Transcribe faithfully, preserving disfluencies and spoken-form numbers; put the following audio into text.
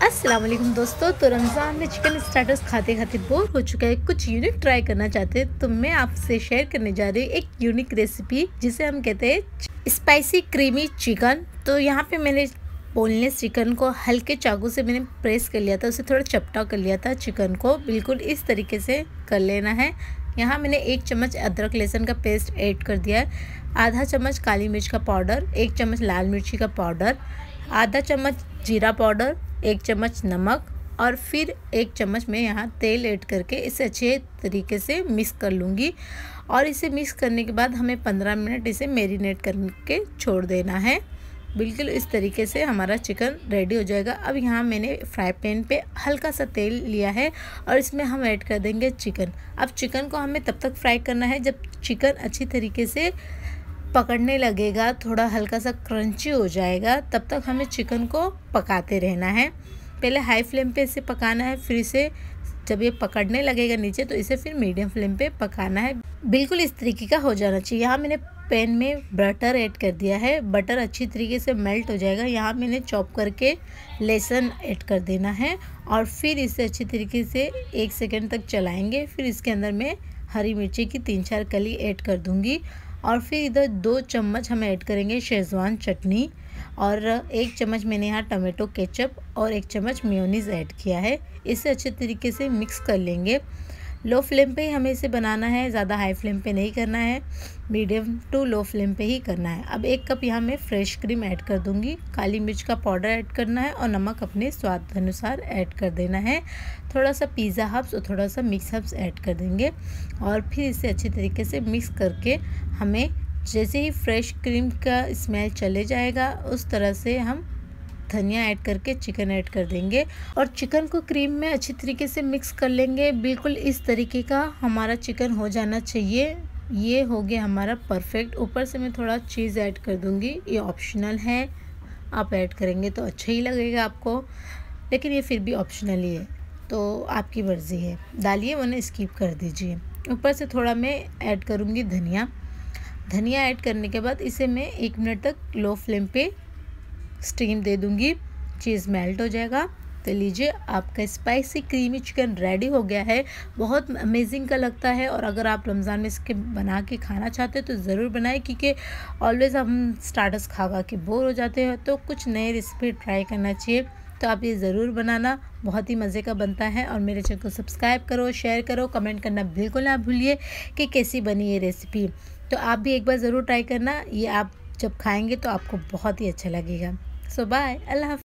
अस्सलाम वालेकुम दोस्तों। तो रमज़ान में चिकन स्टार्टर्स खाते खाते बोर हो चुका है, कुछ यूनिक ट्राई करना चाहते हैं तो मैं आपसे शेयर करने जा रही हूँ एक यूनिक रेसिपी जिसे हम कहते हैं स्पाइसी क्रीमी चिकन। तो यहाँ पे मैंने बोनलेस चिकन को हल्के चाकू से मैंने प्रेस कर लिया था, उसे थोड़ा चपटा कर लिया था। चिकन को बिल्कुल इस तरीके से कर लेना है। यहाँ मैंने एक चम्मच अदरक लहसुन का पेस्ट ऐड कर दिया है, आधा चम्मच काली मिर्च का पाउडर, एक चम्मच लाल मिर्ची का पाउडर, आधा चम्मच जीरा पाउडर, एक चम्मच नमक और फिर एक चम्मच मैं यहाँ तेल ऐड करके इसे अच्छे तरीके से मिक्स कर लूँगी। और इसे मिक्स करने के बाद हमें पंद्रह मिनट इसे मैरिनेट करके छोड़ देना है। बिल्कुल इस तरीके से हमारा चिकन रेडी हो जाएगा। अब यहाँ मैंने फ्राई पैन पे हल्का सा तेल लिया है और इसमें हम ऐड कर देंगे चिकन। अब चिकन को हमें तब तक फ्राई करना है जब चिकन अच्छी तरीके से पकड़ने लगेगा, थोड़ा हल्का सा क्रंची हो जाएगा, तब तक हमें चिकन को पकाते रहना है। पहले हाई फ्लेम पे इसे पकाना है, फिर इसे जब ये पकड़ने लगेगा नीचे तो इसे फिर मीडियम फ्लेम पे पकाना है। बिल्कुल इस तरीके का हो जाना चाहिए। यहाँ मैंने पैन में बटर ऐड कर दिया है, बटर अच्छी तरीके से मेल्ट हो जाएगा। यहाँ मैंने चॉप करके लहसुन ऐड कर देना है और फिर इसे अच्छी तरीके से एक सेकेंड तक चलाएँगे। फिर इसके अंदर मैं हरी मिर्ची की तीन चार कली ऐड कर दूँगी और फिर इधर दो चम्मच हम ऐड करेंगे शेज़वान चटनी और एक चम्मच मैंने यहाँ टमाटो केचप और एक चम्मच मेयोनीज़ ऐड किया है। इसे अच्छे तरीके से मिक्स कर लेंगे। लो फ्लेम पे ही हमें इसे बनाना है, ज़्यादा हाई फ्लेम पे नहीं करना है, मीडियम टू लो फ्लेम पे ही करना है। अब एक कप यहाँ मैं फ्रेश क्रीम ऐड कर दूँगी, काली मिर्च का पाउडर ऐड करना है और नमक अपने स्वाद अनुसार ऐड कर देना है। थोड़ा सा पिज़्ज़ा हब्स और थोड़ा सा मिक्स हब्स ऐड कर देंगे और फिर इसे अच्छी तरीके से मिक्स करके हमें जैसे ही फ्रेश क्रीम का स्मेल चले जाएगा उस तरह से हम धनिया ऐड करके चिकन ऐड कर देंगे और चिकन को क्रीम में अच्छी तरीके से मिक्स कर लेंगे। बिल्कुल इस तरीके का हमारा चिकन हो जाना चाहिए। ये हो गया हमारा परफेक्ट। ऊपर से मैं थोड़ा चीज़ ऐड कर दूंगी, ये ऑप्शनल है, आप ऐड करेंगे तो अच्छा ही लगेगा आपको, लेकिन ये फिर भी ऑप्शनल ही है तो आपकी मर्ज़ी है, डालिए वरना स्किप कर दीजिए। ऊपर से थोड़ा मैं ऐड करूँगी धनिया। धनिया ऐड करने के बाद इसे मैं एक मिनट तक लो फ्लेम पे स्टीम दे दूंगी, चीज़ मेल्ट हो जाएगा। तो लीजिए आपका स्पाइसी क्रीमी चिकन रेडी हो गया है। बहुत अमेजिंग का लगता है और अगर आप रमज़ान में इसके बना के खाना चाहते हैं तो ज़रूर बनाएं, क्योंकि ऑलवेज़ हम स्टार्टर्स खा खा के बोर हो जाते हैं, तो कुछ नए रेसिपी ट्राई करना चाहिए। तो आप ये ज़रूर बनाना, बहुत ही मज़े का बनता है। और मेरे चैनल को सब्सक्राइब करो, शेयर करो, कमेंट करना बिल्कुल ना भूलिए कि कैसी बनी ये रेसिपी। तो आप भी एक बार ज़रूर ट्राई करना, ये आप जब खाएंगे तो आपको बहुत ही अच्छा लगेगा। सो बाय, अल्लाह हाफ़िज़।